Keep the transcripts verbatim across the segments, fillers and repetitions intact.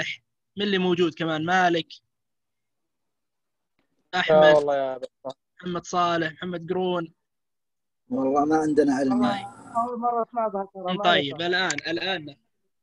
من اللي موجود كمان؟ مالك، لا احمد، والله يا باشا. محمد صالح، محمد قرون. والله ما عندنا علم. والله أول مرة أسمع بها ترى، ما أعرفها. طيب الان الان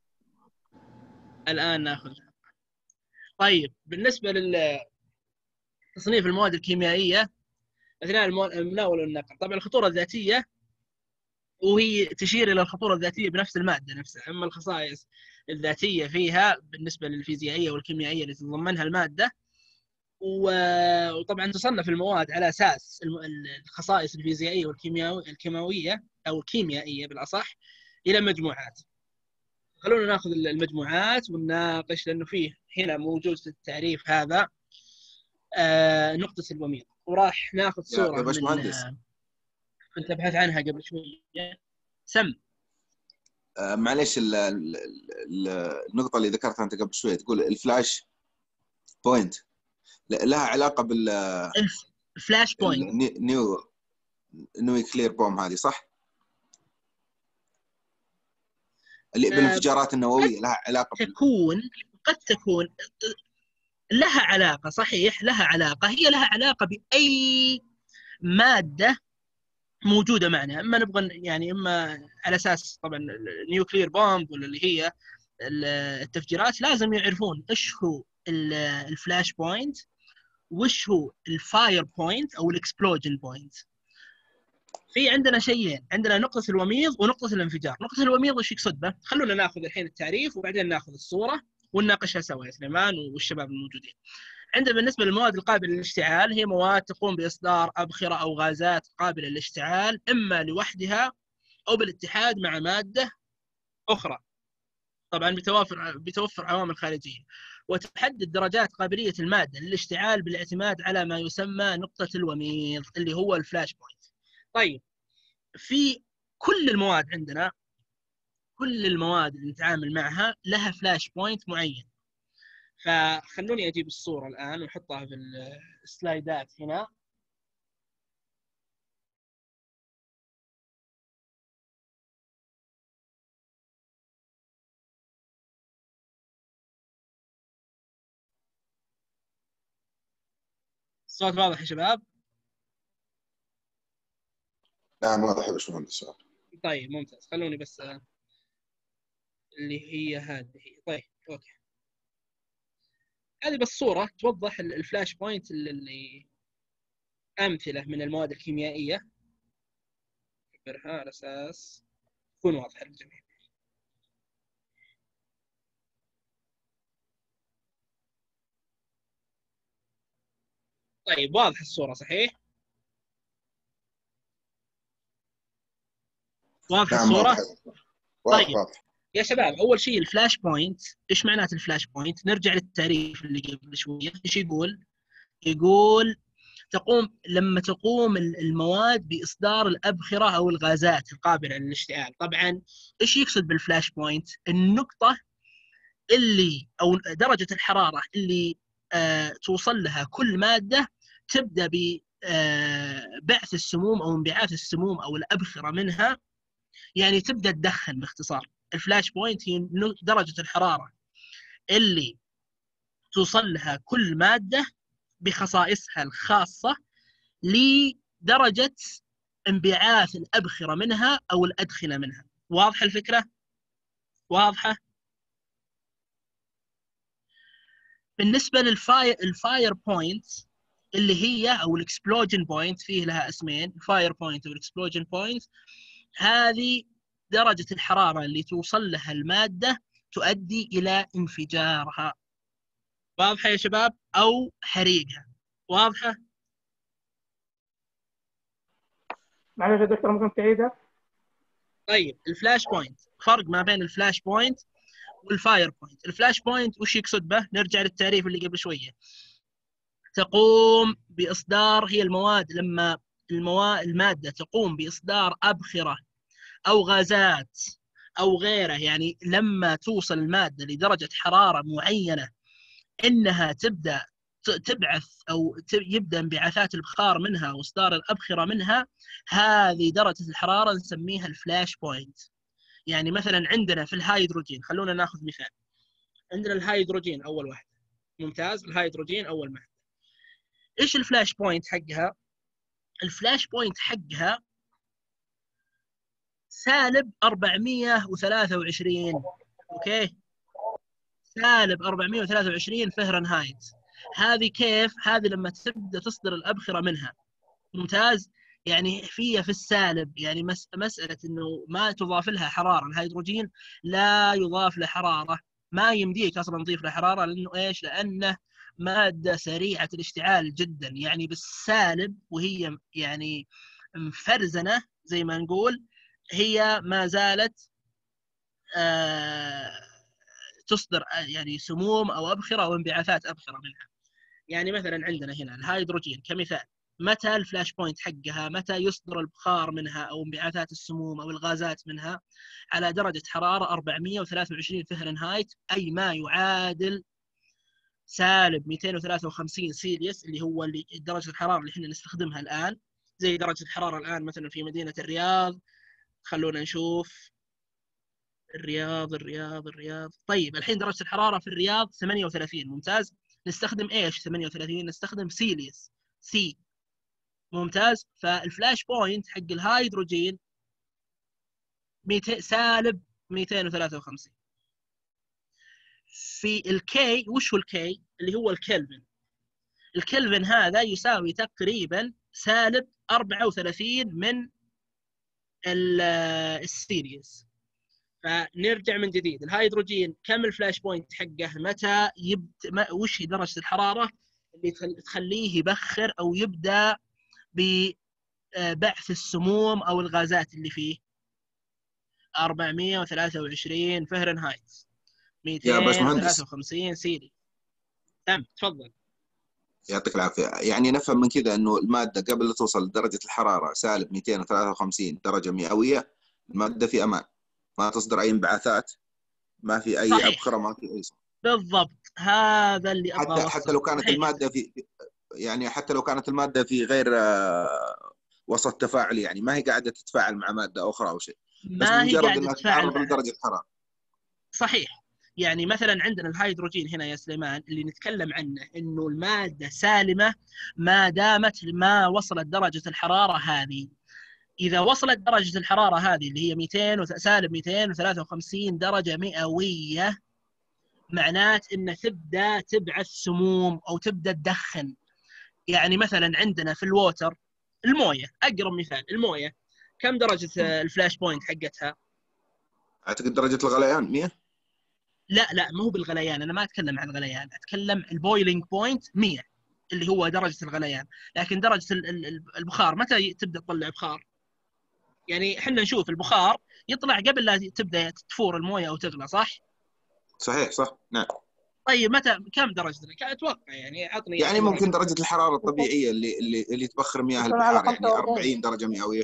الان ناخذ. طيب بالنسبه لتصنيف المواد الكيميائيه اثناء المناوله والنقل، طبعا الخطوره الذاتيه وهي تشير الى الخطوره الذاتيه بنفس الماده نفسها، اما الخصائص الذاتيه فيها بالنسبه للفيزيائيه والكيميائيه اللي تتضمنها الماده. وطبعا تصنف المواد على اساس الخصائص الفيزيائيه والكيماويه او الكيميائيه بالاصح الى مجموعات. خلونا ناخذ المجموعات ونناقش، لانه فيه هنا موجود في التعريف هذا آه نقطه الوميض، وراح ناخذ صوره يا من باشمهندس، كنت ابحث عنها قبل شويه. سم آه معليش، ال- ال- ال- النقطة اللي ذكرتها أنت قبل شوية، تقول الفلاش بوينت لها علاقة بال الفلاش بوينت النيو نيوكلير بوم، هذه صح؟ اللي بالانفجارات النووية لها علاقة بال... تكون قد تكون لها علاقة، صحيح لها علاقة، هي لها علاقة بأي مادة موجودة معنا، اما نبغى يعني اما على اساس طبعا النيوكلير بومب ولا اللي هي التفجيرات لازم يعرفون ايش هو الفلاش بوينت وش هو الفاير بوينت او الاكسبلوجن بوينت. في عندنا شيئين، عندنا نقطة الوميض ونقطة الانفجار. نقطة الوميض وش يقصد به؟ خلونا ناخذ الحين التعريف وبعدين ناخذ الصورة ونناقشها سوا يا سليمان والشباب الموجودين. عندنا بالنسبة للمواد القابلة للاشتعال هي مواد تقوم بإصدار أبخرة أو غازات قابلة للاشتعال إما لوحدها أو بالاتحاد مع مادة أخرى، طبعا بتوافر بتوفر عوامل خارجية. وتحدد درجات قابلية المادة للاشتعال بالاعتماد على ما يسمى نقطة الوميض اللي هو الفلاش بوينت. طيب في كل المواد عندنا، كل المواد اللي نتعامل معها لها فلاش بوينت معين. فخلوني أجيب الصورة الآن ونحطها في السلايدات هنا. الصوت واضح يا شباب؟ نعم واضح يا باشمهندس. طيب ممتاز، خلوني بس اللي هي هذه. طيب اوكي، هذه بس صورة توضح الفلاش بوينت اللي أمثلة من المواد الكيميائية، أكبرها على أساس تكون واضحة للجميع. طيب واضح الصورة صحيح؟ واضح نعم الصورة؟ واضح واضح طيب واضح. يا شباب، أول شيء الفلاش بوينت، إيش معنات الفلاش بوينت؟ نرجع للتعريف اللي قبل شوية، إيش يقول؟ يقول تقوم لما تقوم المواد بإصدار الأبخرة أو الغازات القابلة للاشتعال. طبعا إيش يقصد بالفلاش بوينت؟ النقطة اللي أو درجة الحرارة اللي آه توصل لها كل مادة تبدأ ببعث السموم أو انبعاث السموم أو الأبخرة منها، يعني تبدأ تدخن باختصار. الفلاش بوينت هي درجة الحرارة اللي توصل لها كل مادة بخصائصها الخاصة لدرجة انبعاث الأبخرة منها أو الأدخنة منها. واضحة الفكرة؟ واضحة؟ بالنسبة للفاير بوينت اللي هي أو الإكسبلوجن بوينت، فيه لها اسمين، الفاير بوينت والإكسبلوجن بوينت. هذه درجة الحرارة اللي توصل لها المادة تؤدي إلى انفجارها. واضحة يا شباب؟ أو حريقها. واضحة؟ معلش يا دكتور ممكن تعيدها؟ طيب الفلاش بوينت، فرق ما بين الفلاش بوينت والفاير بوينت. الفلاش بوينت وش يقصد به؟ نرجع للتعريف اللي قبل شوية. تقوم بإصدار، هي المواد لما المواد المادة تقوم بإصدار أبخرة أو غازات أو غيره، يعني لما توصل المادة لدرجة حرارة معينة إنها تبدأ تبعث أو يبدأ انبعاثات البخار منها وإصدار الأبخرة منها، هذه درجة الحرارة نسميها الفلاش بوينت. يعني مثلا عندنا في الهيدروجين، خلونا ناخذ مثال، عندنا الهيدروجين اول واحده. ممتاز. الهيدروجين اول واحده. ايش الفلاش بوينت حقها؟ الفلاش بوينت حقها سالب أربعمية وثلاثة وعشرين. اوكي، سالب أربعمية وثلاثة وعشرين فهرنهايت. هذه كيف؟ هذه لما تبدا تصدر الابخره منها. ممتاز. يعني فيها في السالب، يعني مس مساله انه ما تضاف لها حراره. الهيدروجين لا يضاف له حراره، ما يمديك اصلا تضيف له حراره، لانه ايش؟ لانه ماده سريعه الاشتعال جدا، يعني بالسالب وهي يعني مفرزنه زي ما نقول، هي ما زالت آه تصدر يعني سموم او ابخره او انبعاثات ابخره منها. يعني مثلا عندنا هنا الهيدروجين كمثال، متى الفلاش بوينت حقها؟ متى يصدر البخار منها او انبعاثات السموم او الغازات منها؟ على درجه حراره أربعمية وثلاثة وعشرين فهرنهايت، اي ما يعادل سالب مئتين وثلاثة وخمسين سيليوس، اللي هو اللي درجه الحراره اللي احنا نستخدمها الان. زي درجه الحراره الان مثلا في مدينه الرياض، خلونا نشوف الرياض الرياض الرياض طيب الحين درجه الحراره في الرياض ثمانية وثلاثين. ممتاز. نستخدم ايش ثمانية وثلاثين؟ نستخدم سيليوس، سي. ممتاز. فالفلاش بوينت حق الهيدروجين سالب مئتين وثلاثة وخمسين. في الكي، وش هو الكي؟ اللي هو الكلفن. الكلفن هذا يساوي تقريبا سالب أربعة وثلاثين من السيريس. فنرجع من جديد، الهيدروجين كم الفلاش بوينت حقه؟ متى يبدا، وش هي درجه الحراره اللي تخليه يبخر او يبدا ببعث السموم او الغازات اللي فيه؟ أربعمية وثلاثة وعشرين فهرنهايت، مئتين وثلاثة وخمسين سيلي. تمام، تفضل. يعطيك العافيه. يعني نفهم من كذا انه الماده قبل لا توصل لدرجه الحراره سالب مئتين وثلاثة وخمسين درجه مئويه، الماده في امان، ما تصدر اي انبعاثات، ما في اي ابخره، ما في اي صوت. بالضبط، هذا اللي ابغى حتى حتى لو كانت صحيح. الماده في يعني حتى لو كانت الماده في غير وسط تفاعلي، يعني ما هي قاعده تتفاعل مع ماده اخرى او شيء، بس ما هي مجرد قاعده انها تتفاعل تتعرض لدرجه حراره. صحيح. يعني مثلا عندنا الهيدروجين هنا يا سليمان اللي نتكلم عنه، انه الماده سالمه ما دامت ما وصلت درجه الحراره هذه. اذا وصلت درجه الحراره هذه اللي هي مئتين سالب مئتين وثلاثة وخمسين درجه مئويه، معنات انه تبدا تبعث سموم او تبدا تدخن. يعني مثلا عندنا في الووتر، المويه اقرب مثال، المويه كم درجه الفلاش بوينت حقتها؟ اعتقد درجه الغليان مئة. لا لا، ما هو بالغليان، انا ما اتكلم عن الغليان، اتكلم البويلينج بوينت مئة اللي هو درجه الغليان. لكن درجه البخار متى تبدا تطلع بخار؟ يعني احنا نشوف البخار يطلع قبل لا تبدا تفور المويه او تغلى، صح؟ صحيح، صح، نعم. طيب متى كم درجه؟ اتوقع يعني عطني يعني ممكن درجه الحراره الطبيعيه اللي اللي اللي تبخر مياه البحار يعني أربعين درجه مئويه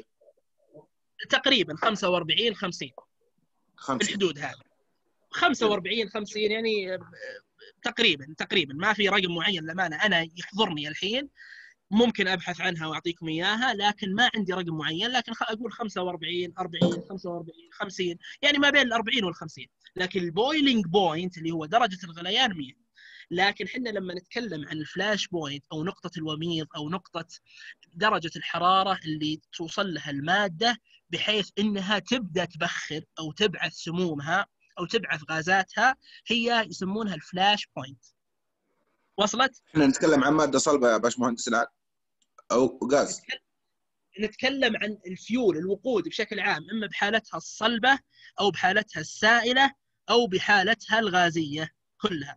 تقريبا، خمسة وأربعين خمسين في الحدود هذه. خمسة وأربعين خمسين يعني تقريبا تقريبا، ما في رقم معين للامانه انا يحضرني الحين، ممكن ابحث عنها واعطيكم اياها، لكن ما عندي رقم معين. لكن اقول خمسة وأربعين أربعين خمسة وأربعين خمسين، يعني ما بين الأربعين والخمسين. لكن البويلينج بوينت اللي هو درجه الغليان مئة. لكن احنا لما نتكلم عن الفلاش بوينت او نقطه الوميض او نقطه درجه الحراره اللي توصل لها الماده بحيث انها تبدا تبخر او تبعث سمومها او تبعث غازاتها، هي يسمونها الفلاش بوينت. وصلت؟ احنا نتكلم عن ماده صلبه يا باشمهندس الان او غاز؟ نتكلم عن الفيول، الوقود بشكل عام، اما بحالتها الصلبه او بحالتها السائله او بحالتها الغازيه كلها.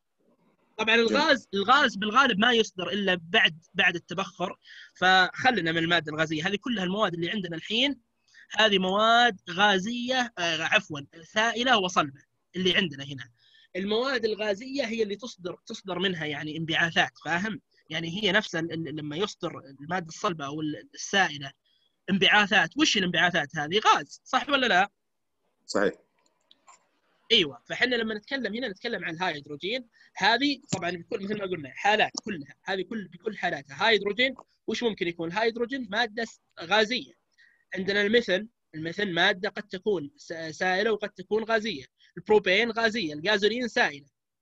طبعا الغاز الغاز بالغالب ما يصدر الا بعد بعد التبخر، فخلنا من الماده الغازيه هذه كلها. المواد اللي عندنا الحين هذه مواد غازيه، آه عفوا سائله وصلبه اللي عندنا هنا. المواد الغازيه هي اللي تصدر تصدر منها يعني انبعاثات، فاهم؟ يعني هي نفسها لما يصدر الماده الصلبه او السائله انبعاثات. وش الانبعاثات هذه؟ غاز، صح ولا لا؟ صحيح. ايوه. فاحنا لما نتكلم هنا نتكلم عن الهيدروجين، هذه طبعا بكل مثل ما قلنا حالات كلها، هذه كل بكل حالاتها هيدروجين. وش ممكن يكون هيدروجين؟ ماده غازيه. عندنا المثل، المثل ماده قد تكون سائله وقد تكون غازيه. البروبين غازيه، الغازولين سائله.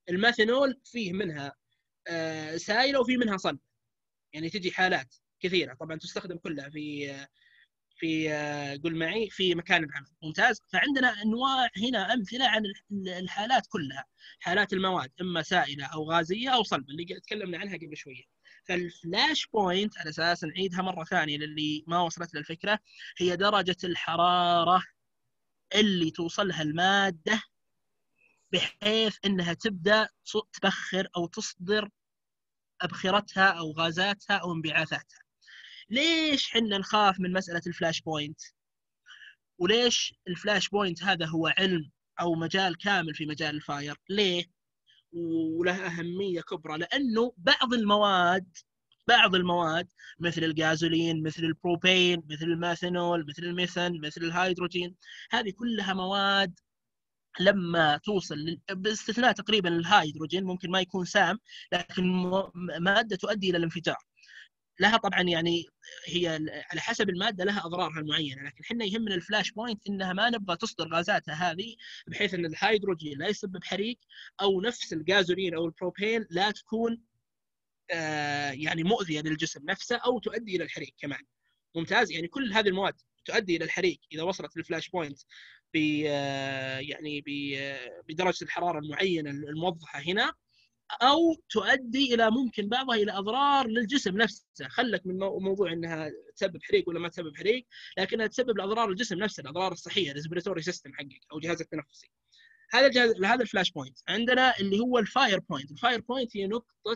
الميثانول فيه منها آه سائله وفيه منها صلب، يعني تجي حالات كثيره، طبعا تستخدم كلها في في قل معي في مكان العمل. ممتاز. فعندنا انواع هنا امثله عن الحالات كلها، حالات المواد اما سائله او غازيه او صلبه اللي تكلمنا عنها قبل شويه. فالفلاش بوينت على اساس نعيدها مره ثانيه للي ما وصلت للفكره، هي درجه الحراره اللي توصلها الماده بحيث انها تبدا تبخر او تصدر ابخرتها او غازاتها او انبعاثاتها. ليش حنا نخاف من مساله الفلاش بوينت؟ وليش الفلاش بوينت هذا هو علم او مجال كامل في مجال الفاير؟ ليه؟ وله اهميه كبرى، لانه بعض المواد بعض المواد مثل الغازولين، مثل البروبين، مثل الميثانول، مثل الميثان، مثل الهيدروجين، هذه كلها مواد لما توصل لل... باستثناء تقريبا الهيدروجين ممكن ما يكون سام، لكن ماده تؤدي الى الانفجار. لها طبعا يعني هي على حسب الماده لها اضرارها المعينه، لكن احنا يهمنا الفلاش بوينت انها ما نبغى تصدر غازاتها هذه بحيث ان الهيدروجين لا يسبب حريق، او نفس الغازولين او البروبين لا تكون آه يعني مؤذيه للجسم نفسه او تؤدي الى الحريق كمان. ممتاز. يعني كل هذه المواد تؤدي الى الحريق اذا وصلت للفلاش بوينت ب يعني بدرجه الحراره المعينه الموضحه هنا، او تؤدي الى ممكن بعضها الى اضرار للجسم نفسه. خلك من موضوع انها تسبب حريق ولا ما تسبب حريق، لكنها تسبب الاضرار للجسم نفسه، الاضرار الصحيه، الريسبيراتوري سيستم حقك او جهازك التنفسي. هذا الجهاز، هذا الفلاش بوينت. عندنا اللي هو الفاير بوينت. الفاير بوينت هي نقطه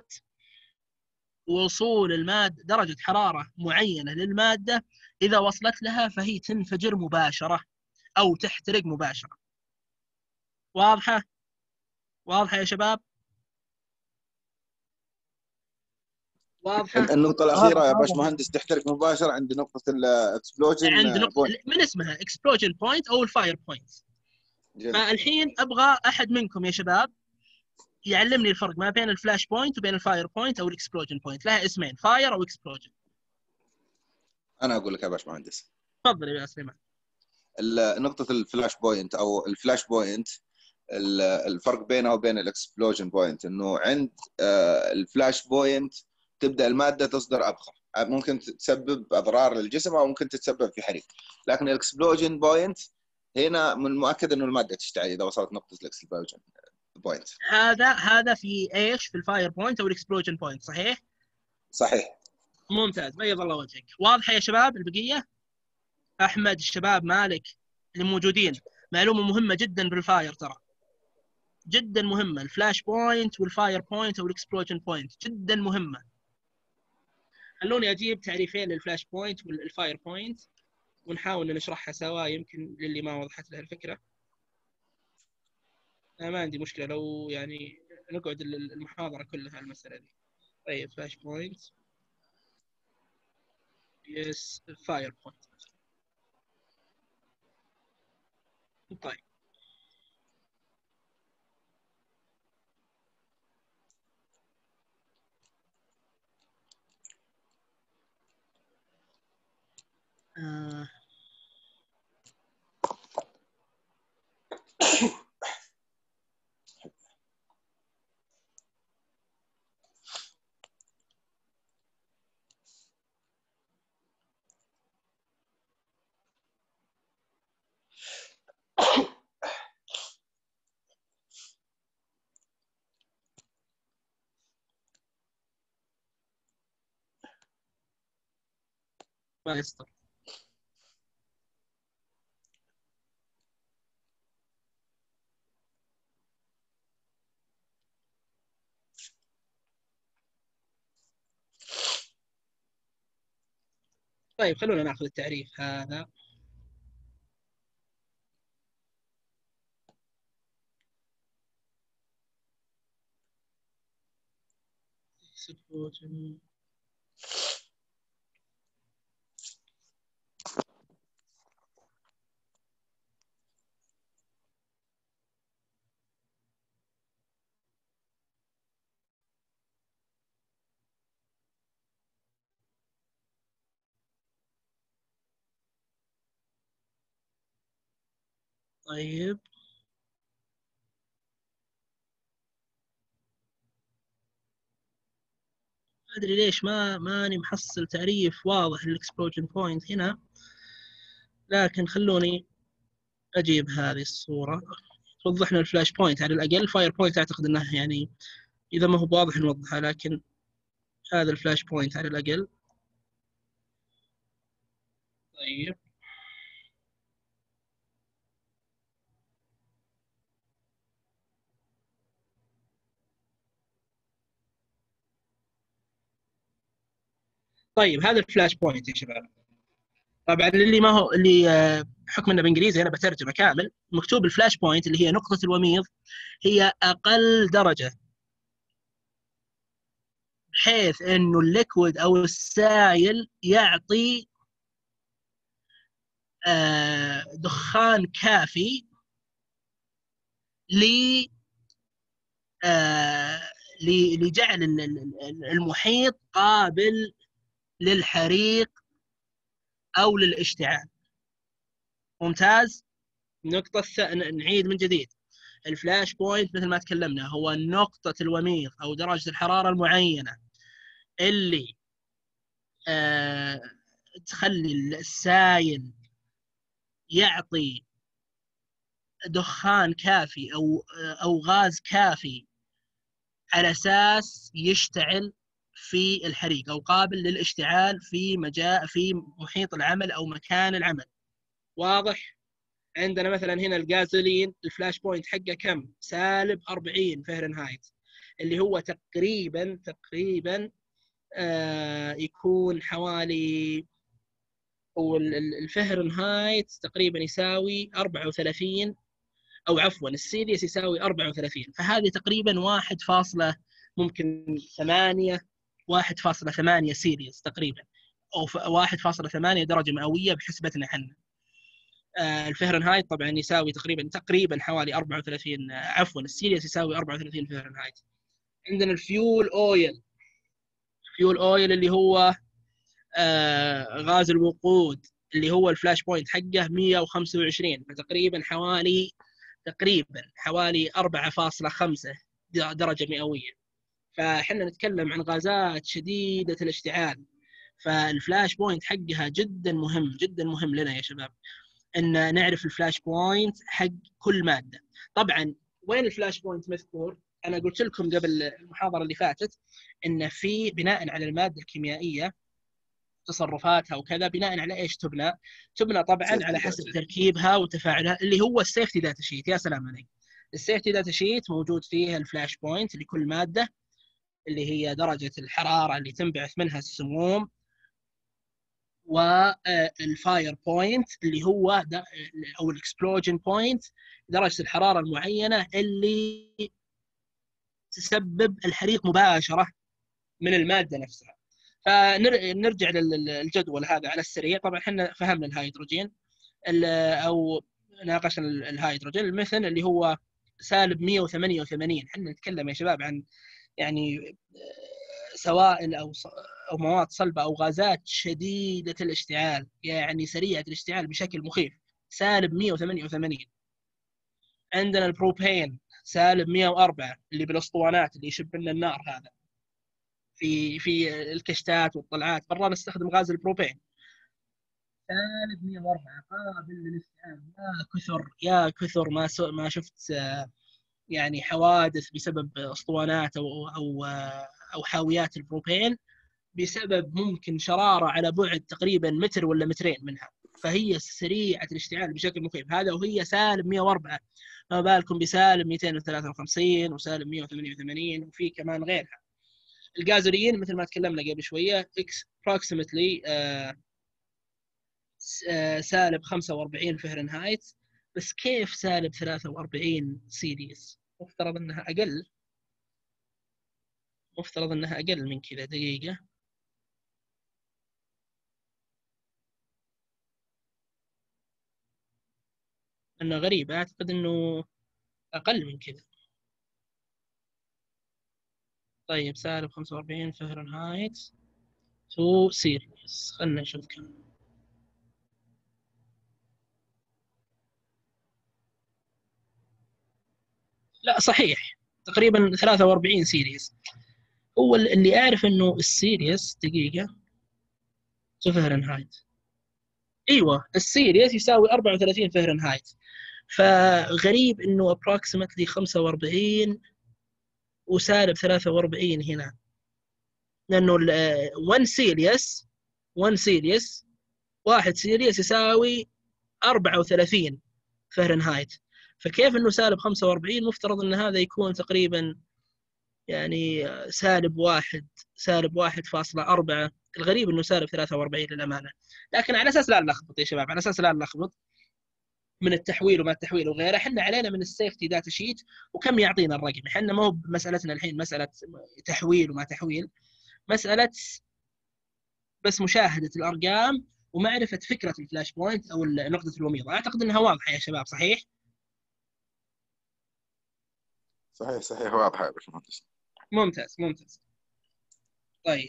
وصول الماده درجه حراره معينه للماده، اذا وصلت لها فهي تنفجر مباشره او تحترق مباشره. واضحه؟ واضحه يا شباب؟ واضحه؟ النقطة الأخيرة يا باشمهندس تحترق مباشرة عند نقطة الإكسبلوجن عند نقطة بوينت. من اسمها اكسبلوجن بوينت او الفاير بوينت. فالحين ابغى احد منكم يا شباب يعلمني الفرق ما بين الفلاش بوينت وبين الفاير بوينت او الاكسبلوجن بوينت. لها اسمين، فاير او اكسبلوجن. أنا أقول لك يا باشمهندس. تفضل يا سليمان. نقطة الفلاش بوينت أو الفلاش بوينت، الفرق بينها وبين الاكسبلوجن بوينت انه عند الفلاش بوينت تبدا الماده تصدر ابخر، ممكن تسبب اضرار للجسم او ممكن تتسبب في حريق. لكن الاكسبلوجن بوينت هنا من المؤكد انه الماده تشتعل اذا وصلت نقطه الاكسبلوجن بوينت. هذا هذا في ايش؟ في الفاير بوينت او الاكسبلوجن بوينت، صحيح؟ صحيح. ممتاز، بيض الله وجهك. واضحه يا شباب البقيه؟ احمد، الشباب، مالك، اللي موجودين، معلومه مهمه جدا بالفاير، ترى جدا مهمه. الفلاش بوينت والفاير بوينت او الاكسبلوجن بوينت جدا مهمه. خلوني اجيب تعريفين للفلاش بوينت والفاير بوينت ونحاول نشرحها سوا، يمكن للي ما وضحت له الفكره. انا ما عندي مشكله لو يعني نقعد المحاضره كلها المساله دي. طيب فلاش بوينت، يس، فاير بوينت. طيب آه. ما يستر. طيب خلونا ناخذ التعريف هذا. طيب أدري ليش ما ماني محصل تعريف واضح للإكسبلوجن بوينت هنا، لكن خلوني أجيب هذه الصورة توضح لنا الفلاش بوينت على الأقل. فاير بوينت أعتقد أنه يعني إذا ما هو واضح نوضحها، لكن هذا الفلاش بوينت على الأقل. طيب طيب هذا الفلاش بوينت يا شباب. طبعا اللي ما هو اللي بحكم انه بانجليزي انا بترجمه كامل. مكتوب الفلاش بوينت اللي هي نقطة الوميض هي اقل درجة، بحيث انه الليكويد او السائل يعطي دخان كافي ل لجعل المحيط قابل للحريق او للاشتعال. ممتاز. نقطة نعيد من جديد. الفلاش بوينت مثل ما تكلمنا هو نقطة الوميض أو درجة الحرارة المعينة اللي آه تخلي السائل يعطي دخان كافي أو أو غاز كافي على أساس يشتعل في الحريق أو قابل للاشتعال في مجال في محيط العمل أو مكان العمل. واضح؟ عندنا مثلا هنا الغازولين الفلاش بوينت حقه كم؟ سالب أربعين فهرنهايت، اللي هو تقريبا تقريبا آه يكون حوالي، او الفهرنهايت تقريبا يساوي أربعة وثلاثين، او عفوا السيليس يساوي أربعة وثلاثين، فهذه تقريبا واحد فاصلة ممكن ثمانية واحد فاصلة ثمانية سيليس تقريبا، او واحد فاصلة ثمانية درجة مئوية بحسبتنا احنا. الفهرنهايت طبعا يساوي تقريبا تقريبا حوالي أربعة وثلاثين، عفوا السيليس يساوي أربعة وثلاثين فهرنهايت. عندنا الفيول اويل، فيول اويل اللي هو آه غاز الوقود اللي هو الفلاش بوينت حقه مئة وخمسة وعشرين، فتقريبا حوالي تقريبا حوالي أربعة فاصلة خمسة درجة مئوية. فاحنا نتكلم عن غازات شديدة الاشتعال، فالفلاش بوينت حقها جدا مهم جدا مهم لنا يا شباب ان نعرف الفلاش بوينت حق كل ماده. طبعا وين الفلاش بوينت مذكور؟ انا قلت لكم قبل المحاضره اللي فاتت ان في بناء على الماده الكيميائيه تصرفاتها وكذا، بناء على ايش تبنى؟ تبنى طبعا على حسب تركيبها وتفاعلها، اللي هو السيفتي داتا شيت. يا سلام عليك. السيفتي داتا شيت موجود فيها الفلاش بوينت لكل ماده، اللي هي درجه الحراره اللي تنبعث منها السموم، والفاير بوينت اللي هو او الاكسبلوجن بوينت درجه الحراره المعينه اللي تسبب الحريق مباشره من الماده نفسها. فنرجع للجدول هذا على السريع. طبعا احنا فهمنا الهيدروجين او ناقشنا الهيدروجين. الميثن اللي هو سالب مئة وثمانية وثمانين. احنا نتكلم يا شباب عن يعني سوائل او او مواد صلبه او غازات شديده الاشتعال، يعني سريعه الاشتعال بشكل مخيف، سالب مئة وثمانية وثمانين. عندنا البروبين سالب مئة وأربعة اللي بالاسطوانات اللي يشب لنا النار، هذا في في الكشتات والطلعات برا نستخدم غاز البروبين. سالب مئة وأربعة قابل للاشتعال. يا كثر يا كثر ما ما شفت يعني حوادث بسبب اسطوانات او او او حاويات البروبين بسبب ممكن شرارة على بعد تقريبا متر ولا مترين منها، فهي سريعة الاشتعال بشكل مخيف. هذا وهي سالب مئة وأربعة، ما بالكم بسالب مئتين وثلاثة وخمسين وسالب مئة وثمانية وثمانين وفي كمان غيرها. الغازولين مثل ما تكلمنا قبل شوية approximately آه آه سالب خمسة وأربعين فهرنهايت. بس كيف سالب ثلاثة وأربعين سيليس؟ مفترض انها اقل، مفترض انها اقل من كذا. دقيقة، انه غريب، اعتقد انه اقل من كذا. طيب سالب خمسة وأربعين فهرنهايت تو سيريس، خلنا نشوف كم. لا صحيح، تقريبا ثلاثة وأربعين سيريس. هو اللي أعرف إنه السيريس دقيقة فهرنهايت. أيوة السيريس يساوي أربعة وثلاثين فهرنهايت، فغريب إنه approximately خمسة وأربعين وسالب ثلاثة وأربعين هنا، لأنه واحد سيريس واحد سيريس واحد سيريس يساوي أربعة وثلاثين فهرنهايت، فكيف إنه سالب خمسة وأربعين؟ مفترض إن هذا يكون تقريبا يعني سالب واحد سالب واحد فاصلة أربعة. الغريب إنه سالب ثلاثة وأربعين للأمانة، لكن على أساس لا نلخبط يا شباب، على أساس لا نلخبط من التحويل وما التحويل وغيره، احنا علينا من السيفتي داتا شيت وكم يعطينا الرقم. احنا ما هو بمسألتنا الحين مسألة تحويل وما تحويل، مسألة بس مشاهدة الأرقام ومعرفة فكرة الفلاش بوينت أو نقطة الوميضة. أعتقد أنها واضحة يا شباب، صحيح؟ صحيح صحيح واضحة يا باشمهندس. ممتاز ممتاز. طيب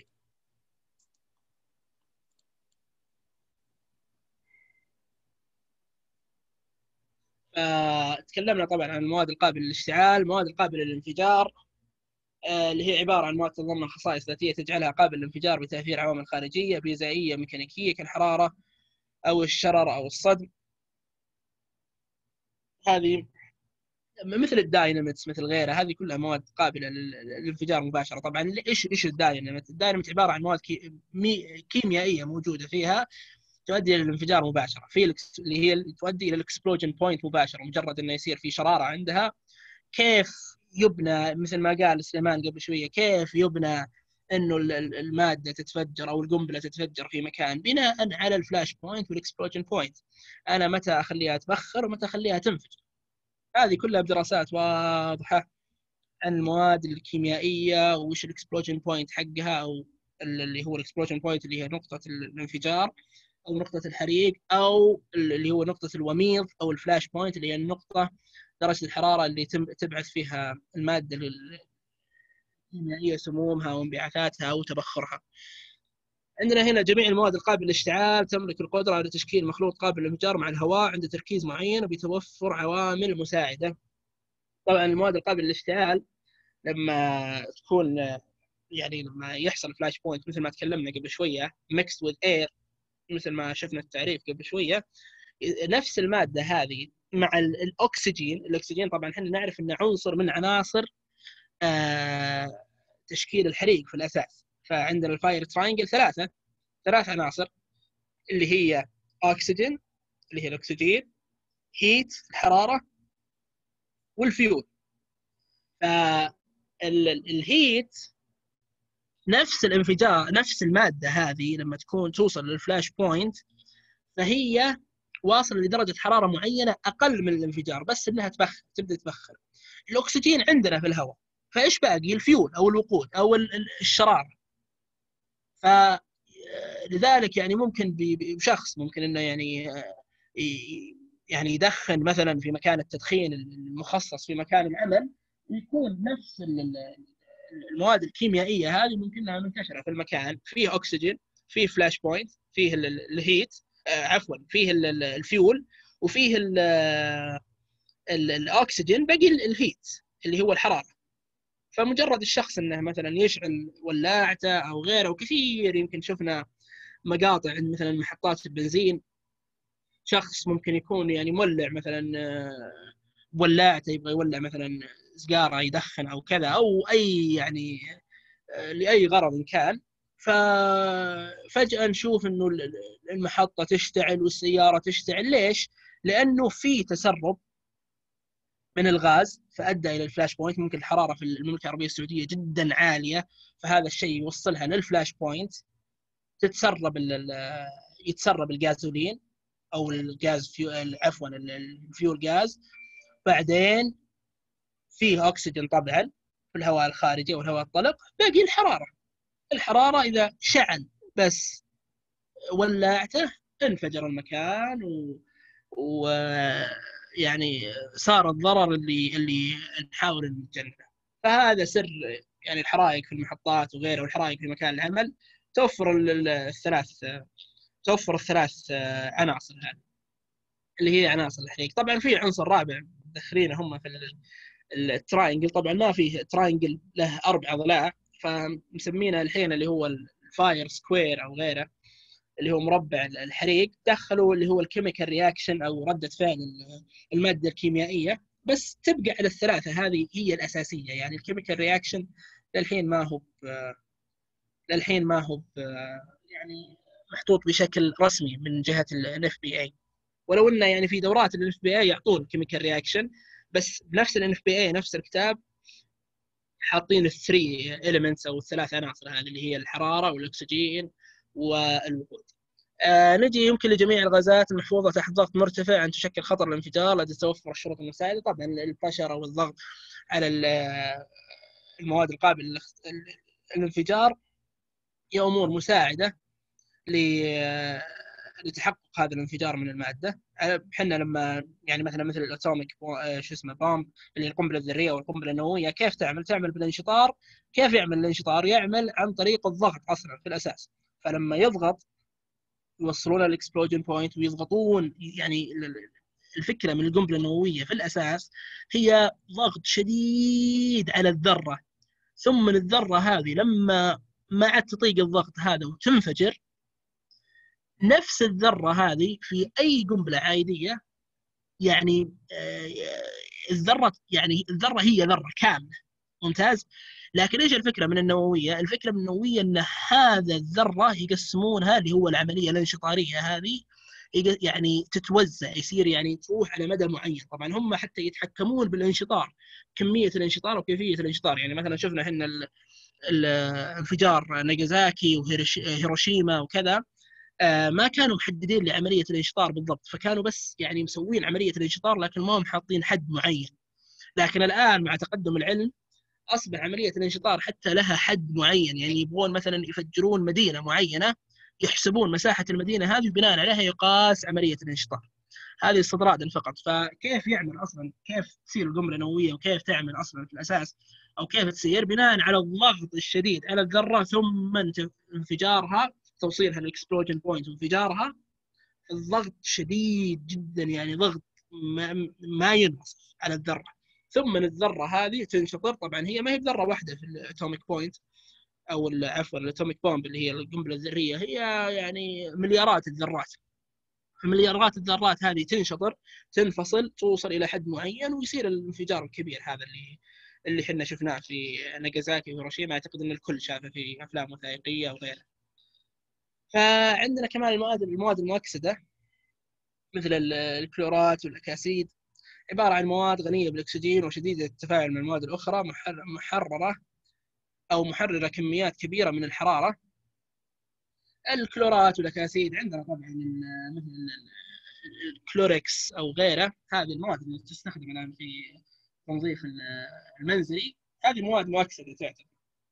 آه، تكلمنا طبعا عن المواد القابلة للاشتعال، المواد القابلة للانفجار آه، اللي هي عبارة عن مواد تتضمن خصائص ذاتية تجعلها قابلة للانفجار بتأثير عوامل خارجية فيزيائية ميكانيكية كالحرارة أو الشرر أو الصدم. هذه مثل الدايناميتس مثل غيرها، هذه كلها مواد قابلة للانفجار مباشرة. طبعا ايش ايش الدايناميت؟ الدايناميت عبارة عن مواد كيميائية موجودة فيها تؤدي الى الانفجار مباشرة، في اللي هي تؤدي الى الاكسبلوجن بوينت مباشرة، مجرد انه يصير في شرارة عندها. كيف يبنى مثل ما قال سليمان قبل شوية، كيف يبنى انه المادة تتفجر او القنبلة تتفجر في مكان؟ بناء على الفلاش بوينت والاكسبلوجن بوينت. انا متى اخليها تبخر ومتى اخليها تنفجر. هذه كلها بدراسات واضحة عن المواد الكيميائية وش الاكسبلوجن بوينت حقها، او اللي هو الاكسبلوجن بوينت اللي هي نقطة الانفجار او نقطة الحريق، او اللي هو نقطة الوميض، او الفلاش بوينت اللي هي النقطة درجة الحرارة اللي تبعث فيها المادة الكيميائية سمومها وانبعاثاتها او تبخرها. عندنا هنا جميع المواد القابلة للاشتعال تملك القدرة على تشكيل مخلوط قابل للانفجار مع الهواء عند تركيز معين وبتوفر عوامل مساعدة. طبعا المواد القابلة للاشتعال لما تكون يعني لما يحصل فلاش بوينت مثل ما تكلمنا قبل شوية mixed with air، مثل ما شفنا التعريف قبل شوية، نفس المادة هذه مع الأكسجين. الأكسجين طبعا احنا نعرف أنه عنصر من عناصر آه تشكيل الحريق في الأساس. فعندنا الفاير تراينجل ثلاثة ثلاث عناصر اللي هي أكسجين اللي هي الأكسجين، هيت الحرارة، والفيول. فالهيت نفس الانفجار، نفس المادة هذه لما تكون توصل للفلاش بوينت فهي واصل لدرجة حرارة معينة أقل من الانفجار، بس إنها تبخر تبدأ تبخر. الأكسجين عندنا في الهواء، فإيش باقي؟ الفيول أو الوقود أو الشرارة. فلذلك يعني ممكن بشخص ممكن إنه يعني يعني يدخن مثلا في مكان التدخين المخصص في مكان العمل، يكون نفس المواد الكيميائية هذه ممكن انها منتشرة في المكان، فيه أكسجين، فيه فلاش بوينت، فيه الهيت آه عفوا فيه الفيول، وفيه الأكسجين، باقي الهيت اللي هو الحرارة. فمجرد الشخص انه مثلا يشعل ولاعته او غيره، وكثير يمكن شفنا مقاطع مثلا محطات البنزين، شخص ممكن يكون يعني مولع مثلا ولاعته يبغى يولع مثلا سيجارة يدخن او كذا، او اي يعني لأي غرض كان، ففجأة نشوف إنه المحطة تشتعل والسيارة تشتعل. ليش؟ لأنه في تسرب من الغاز فأدى إلى الفلاش بوينت. ممكن الحرارة في المملكة العربية السعودية جدا عالية، فهذا الشيء يوصلها للفلاش بوينت، تتسرب يتسرب الغازولين أو الغاز عفوا الفيول غاز. بعدين فيه أكسجين طبعا في الهواء الخارجي والهواء الطلق، باقي الحرارة. الحرارة إذا شعل بس ولعته انفجر المكان و... و يعني صار الضرر اللي اللي نحاول نتجنبه. فهذا سر يعني الحرائق في المحطات وغيره، والحرائق في مكان العمل، توفر الثلاث توفر الثلاث عناصر هذه اللي هي عناصر الحريق. طبعا في عنصر رابع مدخرينه هم في التراينجل. طبعا ما فيه تراينجل له اربع ضلاع، فمسمينه الحين اللي هو الفاير سكوير او غيره اللي هو مربع الحريق. دخلوا اللي هو الكيميكال رياكشن او رده فعل الماده الكيميائيه، بس تبقى على الثلاثه هذه هي الاساسيه. يعني الكيميكال رياكشن للحين ما هو للحين ما هو يعني محطوط بشكل رسمي من جهه ال إف بي إيه، ولو انه يعني في دورات ال إف بي إيه يعطون كيميكال رياكشن، بس بنفس ال إف بي إيه نفس الكتاب حاطين الثري إليمنتس او الثلاث عناصر هذه اللي هي الحراره والاكسجين والوقود. آه نجي يمكن لجميع الغازات المحفوظه تحت ضغط مرتفع ان تشكل خطر الانفجار الذي توفر الشروط المساعده. طبعا البشر او الضغط على المواد القابله للانفجار هي امور مساعده لتحقق هذا الانفجار من الماده. احنا لما يعني مثلا مثل الاتوميك شو اسمه بامب اللي القنبله الذريه والقنبله النوويه كيف تعمل؟ تعمل بالانشطار. كيف يعمل الانشطار؟ يعمل عن طريق الضغط اصلا في الاساس. فلما يضغط يوصلون الاكسبلوجن بوينت ويضغطون. يعني الفكره من القنبله النوويه في الاساس هي ضغط شديد على الذره، ثم الذره هذه لما ما عاد تطيق الضغط هذا وتنفجر. نفس الذره هذه في اي قنبله عاديه يعني الذره يعني الذره هي ذره كامله ممتاز. لكن ايش الفكره من النوويه؟ الفكره من النوويه ان هذا الذره يقسمونها اللي هو العمليه الانشطاريه هذه يعني تتوزع، يصير يعني تروح على مدى معين. طبعا هم حتى يتحكمون بالانشطار، كميه الانشطار وكيفيه الانشطار. يعني مثلا شفنا احنا الانفجار ناجازاكي وهيروشيما وكذا، ما كانوا محددين لعمليه الانشطار بالضبط، فكانوا بس يعني مسوين عمليه الانشطار لكن ما هم حاطين حد معين. لكن الان مع تقدم العلم اصبح عمليه الانشطار حتى لها حد معين. يعني يبغون مثلا يفجرون مدينه معينه، يحسبون مساحه المدينه هذه وبناء عليها يقاس عمليه الانشطار. هذه استطرادا فقط. فكيف يعمل اصلا كيف تصير القنبله النوويه وكيف تعمل اصلا في الاساس او كيف تصير؟ بناء على الضغط الشديد على الذره ثم انفجارها، توصيلها للاكسبلوجن بوينت وانفجارها. الضغط شديد جدا، يعني ضغط ما, ما ينوصف على الذره. ثم الذره هذه تنشطر. طبعا هي ما هي بذره واحده في الاتوميك بوينت او عفوا الاتوميك بومب اللي هي القنبله الذريه، هي يعني مليارات الذرات. فمليارات الذرات هذه تنشطر تنفصل توصل الى حد معين ويصير الانفجار الكبير هذا اللي اللي احنا شفناه في ناجازاكي وهيروشيما. اعتقد ان الكل شافه في افلام وثائقيه وغيرها. فعندنا كمان المواد المواد المؤكسده مثل الكلورات والاكاسيد، عباره عن مواد غنيه بالاكسجين وشديده التفاعل مع المواد الاخرى، محرره او محرره كميات كبيره من الحراره. الكلورات والاكاسيد عندنا طبعا مثل الكلوركس او غيره، هذه المواد اللي تستخدم الان في التنظيف المنزلي. هذه مواد مؤكسده تعتبر.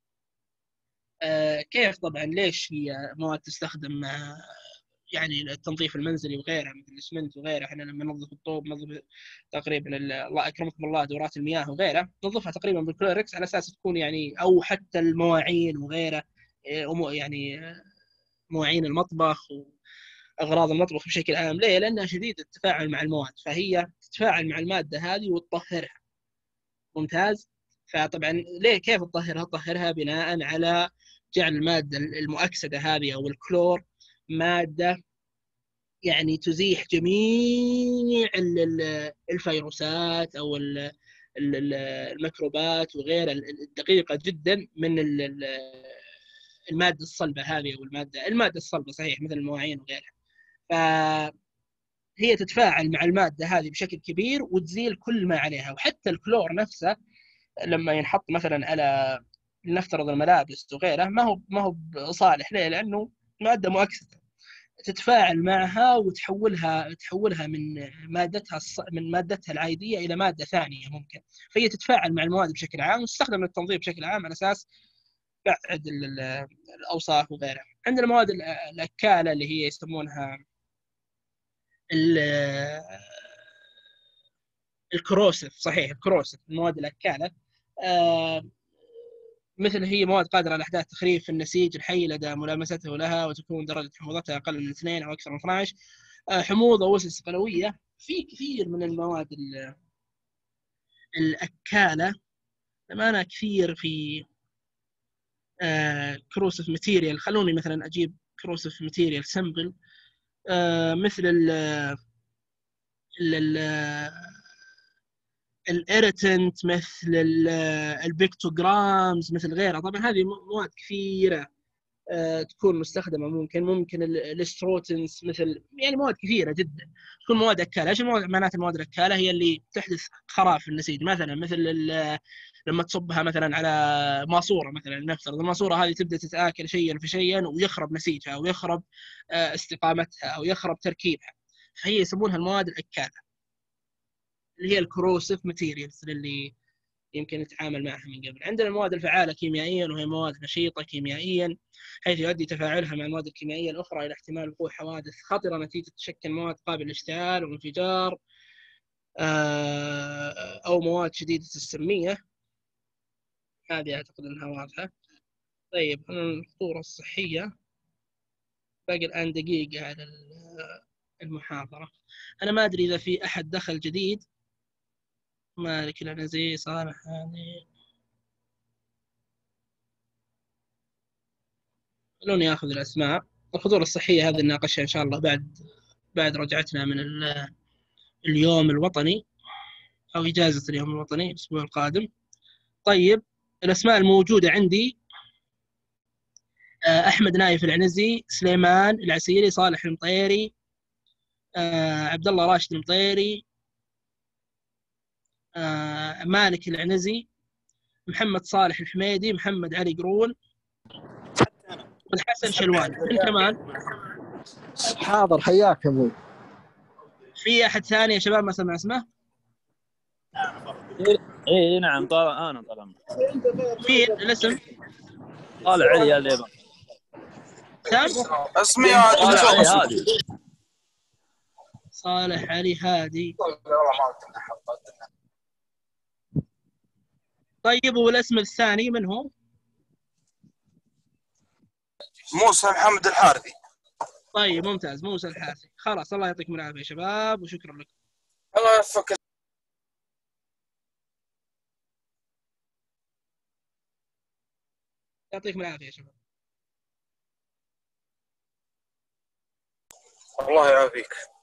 آه كيف طبعا ليش هي مواد تستخدم آه يعني التنظيف المنزلي وغيرها مثل الاسمنت وغيره؟ احنا لما ننظف الطوب ننظف تقريبا الله اكرمكم الله دورات المياه وغيره ننظفها تقريبا بالكلوركس على اساس تكون يعني، او حتى المواعين وغيره يعني مواعين المطبخ واغراض المطبخ بشكل عام. ليه؟ لانها شديده التفاعل مع المواد، فهي تتفاعل مع الماده هذه وتطهرها. ممتاز. فطبعا ليه كيف تطهرها؟ تطهرها بناء على جعل الماده المؤكسده هذه او الكلور ماده يعني تزيح جميع الفيروسات او الميكروبات وغيرها الدقيقه جدا من الماده الصلبه هذه، او الماده الماده الصلبه صحيح مثل المواعين وغيرها. فهي تتفاعل مع الماده هذه بشكل كبير وتزيل كل ما عليها. وحتى الكلور نفسه لما ينحط مثلا على لنفترض الملابس وغيره ما هو ما هو صالح. ليه؟ لانه ماده مؤكسده تتفاعل معها وتحولها تحولها من مادتها من مادتها العاديه الى ماده ثانيه ممكن. فهي تتفاعل مع المواد بشكل عام وتستخدم للتنظيف بشكل عام على اساس بعد الاوصاف وغيرها. عندنا المواد الاكاله اللي هي يسمونها الكروسيف. صحيح الكروسيف المواد الاكاله آه مثل هي مواد قادره على احداث تخريب في النسيج الحي لدى ملامسته لها، وتكون درجه حموضتها اقل من اثنين او اكثر من اثني عشر. آه حموضه وسوس قلويه. في كثير من المواد الاكاله لما انا كثير في كروسيف ماتيريال. خلوني مثلا اجيب كروسيف ماتيريال سمبل مثل ال ال الاريتنت، مثل البيكتوغرامز، مثل غيرها. طبعا هذه مواد كثيره تكون مستخدمه، ممكن ممكن الاستروتنس، مثل يعني مواد كثيره جدا تكون مواد اكاله. ايش معنات المواد الاكاله؟ هي اللي تحدث خراب في النسيج، مثلا مثل لما تصبها مثلا على ماسوره، مثلا نفترض الماسوره هذه تبدا تتاكل شيئا فشيئا ويخرب نسيجها او يخرب استقامتها او يخرب تركيبها، فهي يسمونها المواد الاكاله اللي هي الكروسيف ماتيريالز اللي يمكن نتعامل معها من قبل. عندنا المواد الفعالة كيميائيا، وهي مواد نشيطة كيميائيا، حيث يؤدي تفاعلها مع المواد الكيميائية الأخرى إلى احتمال وقوع حوادث خطرة نتيجة تشكل مواد قابلة للاشتعال والانفجار أو مواد شديدة السمية. هذه أعتقد أنها واضحة. طيب الخطورة الصحية، باقي الآن دقيقة على المحاضرة. أنا ما أدري إذا في أحد دخل جديد. مالك العنزي، صالح هاني، خلوني اخذ الاسماء. الخطوره الصحيه هذه نناقشها ان شاء الله بعد بعد رجعتنا من اليوم الوطني او اجازه اليوم الوطني الاسبوع القادم. طيب الاسماء الموجوده عندي: احمد نايف العنزي، سليمان العسيري، صالح المطيري، عبد الله راشد المطيري، مالك العنزي، محمد صالح الحميدي، محمد علي قرون، والحسن شلوان. من كمان؟ حاضر، حياك ابوي. في احد ثاني يا شباب ما سمع اسمه؟ اي نعم طال انا طال عمرك. مين الاسم؟ طالع علي هذا كم؟ اسمي طالع علي هادي. صالح علي هادي. طيب والاسم الثاني من هو؟ موسى محمد الحارثي. طيب ممتاز، موسى الحارثي. خلاص الله يعطيكم العافيه يا شباب وشكرا لكم. الله يوفقك. يعطيكم العافيه يا شباب. الله يعافيك.